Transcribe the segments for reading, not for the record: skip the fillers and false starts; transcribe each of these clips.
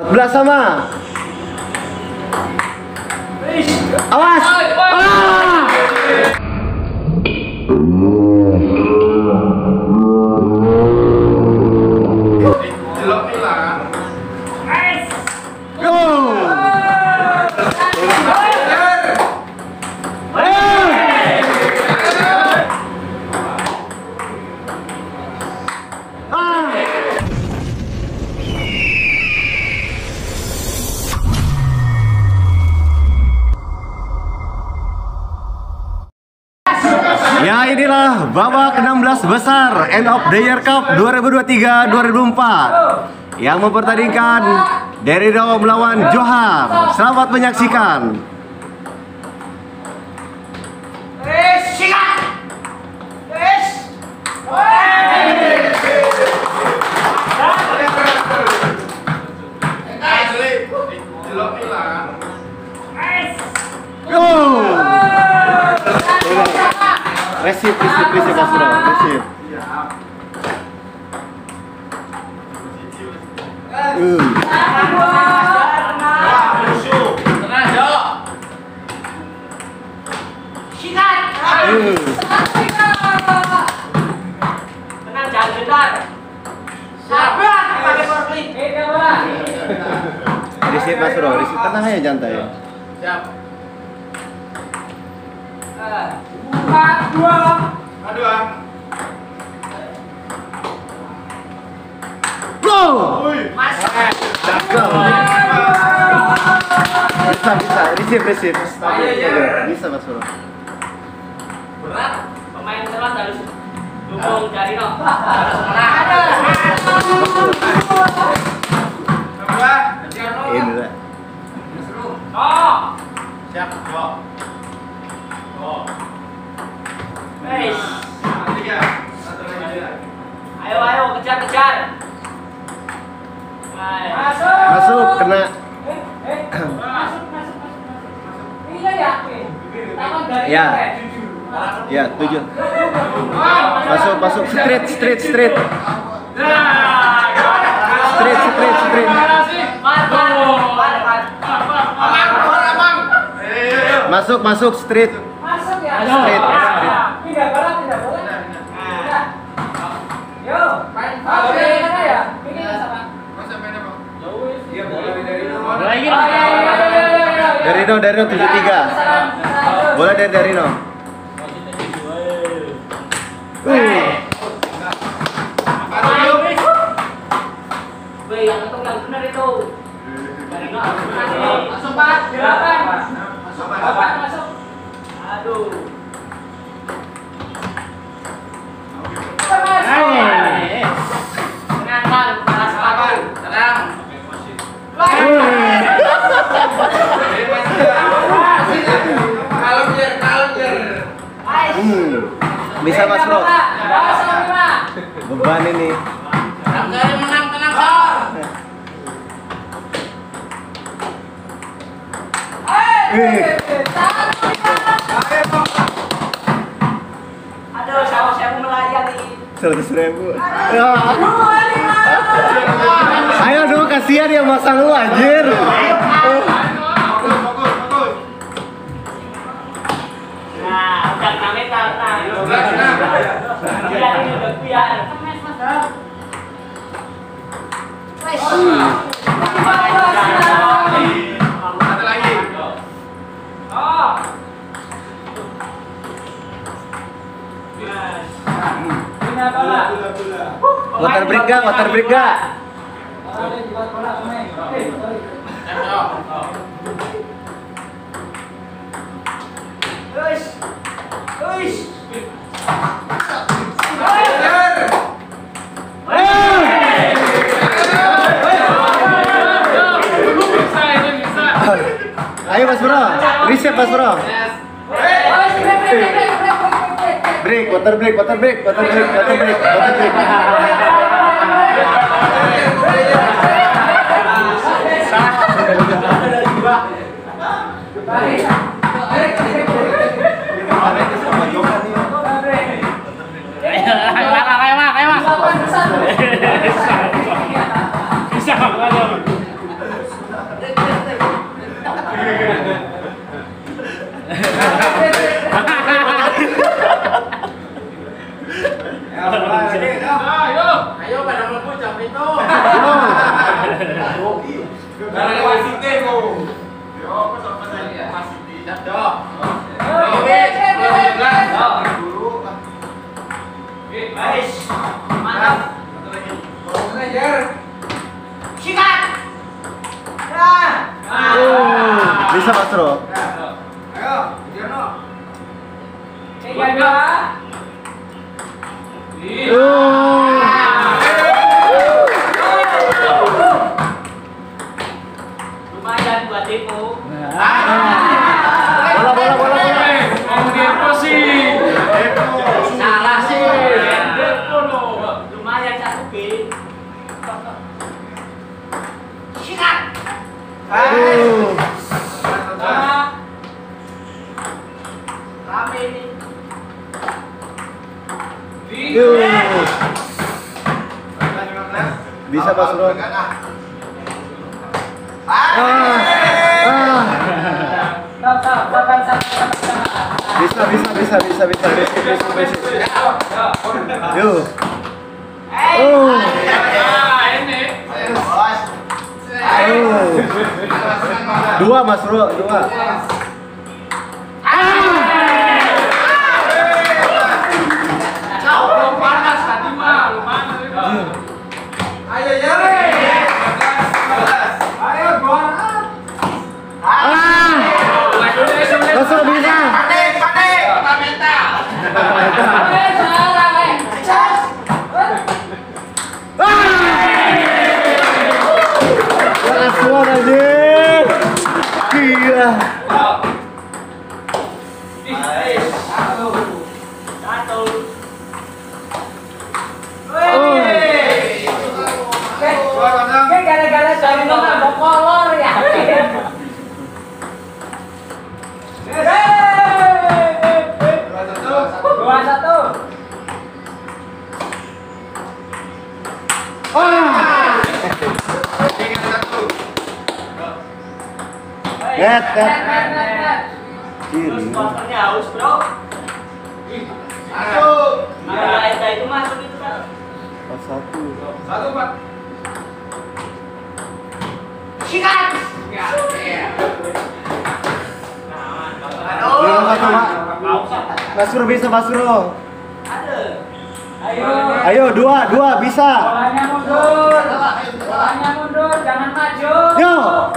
14 sama. Awas. Ya, inilah babak 16 besar End of the Year Cup 2023-2024 yang mempertandingkan Derino melawan Johar. Selamat menyaksikan. Resip Mas Bro, resip. Tenang, jangan gentar. Sabar, pakai forklift. Resip Mas Bro, resip, tenang aja, santai ya. Siap. 4, 2. Bisa, resip. Bisa Mas Bro. Berat, pemain telat harus dukung Derino. Harus menang. Ini lah. Siap, Guys. Ayo, kejar. Masuk, kena. Ya, 7. Masuk, straight. Masuk, straight. Straight. Tidak boleh. Yo, main ya? Derino 73. Bola dari Derino. Yang benar itu. Derino harus menang nih. Masuk 4, 8. Masuk. Aduh. Bisa Mas Bro. Beban ini. Tenang. Aduh, siapa melayang nih. 100.000. Ayo dong, kasihan yang masang lu anjir. Nah, udah 6 meter. Biar ini udah biar. Ada lagi. Water break gak? Ayo Mas Bro, reset Mas Bro. Water break. Mantap. Sikat. Bisa Mas Bro. Lumayan buat Depo. Bola. Salah sih. Lumayan satu B. Sikat. Rame ini. Bisa Mas Bro. Bisa. Yuk. Dua Mas Bro, dua. Mas Bro bisa. Keras anjir. Gila. Satu. Gara-gara dari mana mau kolor ya. Dua satu. Net. Terus supporternya haus bro. Eta itu masuk itu kan. Satu. Sikat. Belum satu Pak. Mas Bro bisa Mas Bro. Ada. Ayo dua bisa. Bolanya mundur, jangan maju. Yo.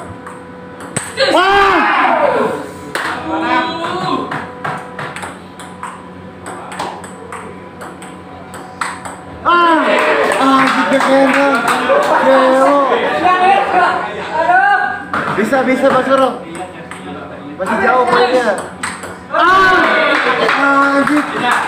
Bisa Mas Bro. Masih jauh poinnya. Anjir.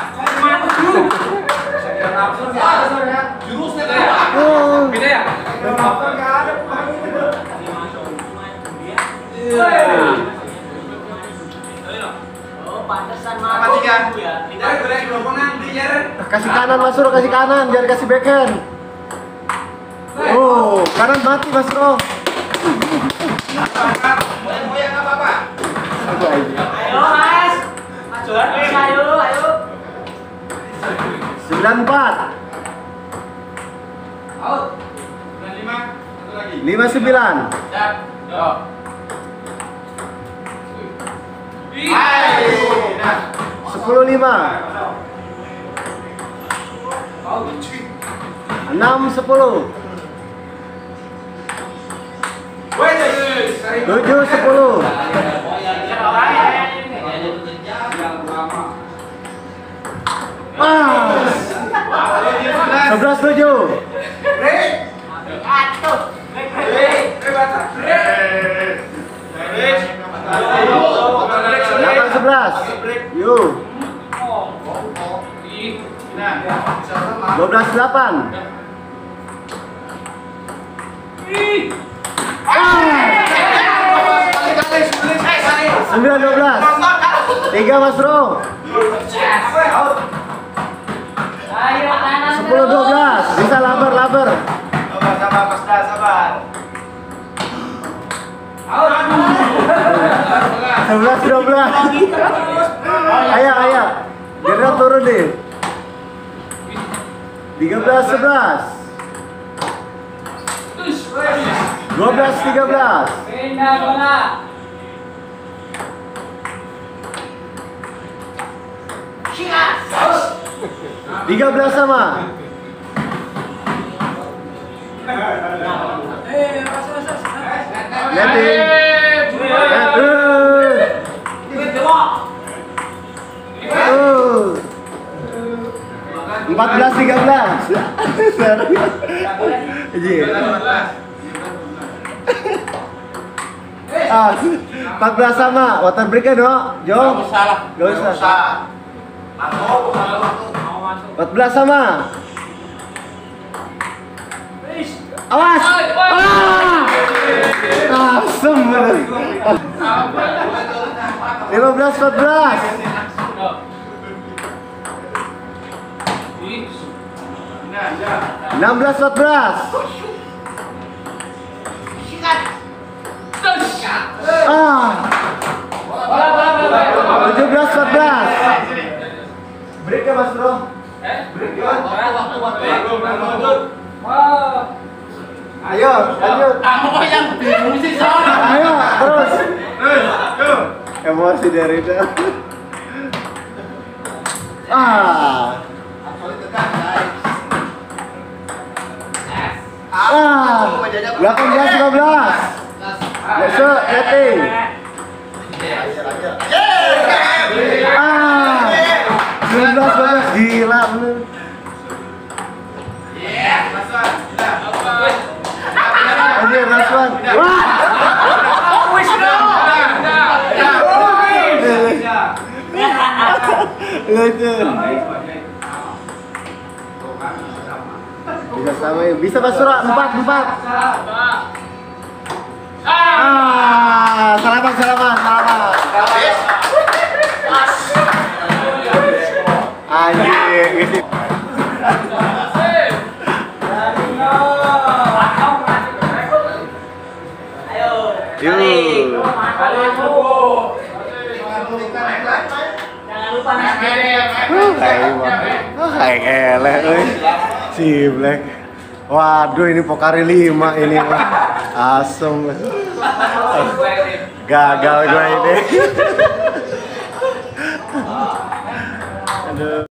Oh, pantesan mah. Ya. Kasih kanan Mas Bro, kasih kanan, jangan kasih backhand. Oh, kanan mati Mas Bro. Ayo Mas. Majuan wes ayo. 94. 59. 10-5. 6-10. 7-10. 11-7. 8-11. Yuk. 12-8. 9-12. 3 Mas Bro. 10-12. Bisa laber. Sabar. 11-12. Ayo. Gerda turun deh. 13-11. 12-13. Pindah bola. 13 sama. Netting. 14-13. Ah, 14 sama. Water break kan, no? Jo? Gak usah. 14 sama. Awas! Asem bener. 15-14. 16-14. Ah. 17-14. Break ya Mas Bro? Break ya? Ayo, lanjut. Kamu yang bingung sih soalnya. Ayo, terus. Emosi dari itu. Ah. 18-15. Besok netting. Ah. 19-12 gila bener. Anjir, Raswan. Wah. Lucu. Bisa sama ya. Bisa Mas Surah 4. Ah, salaman. Anjir, gitu. Yuk. Jangan lupa nasi. Hai eleh euy. Si Black. Waduh, ini Pokari 5 ini mah. Asem. Gagal gue ini. Aduh.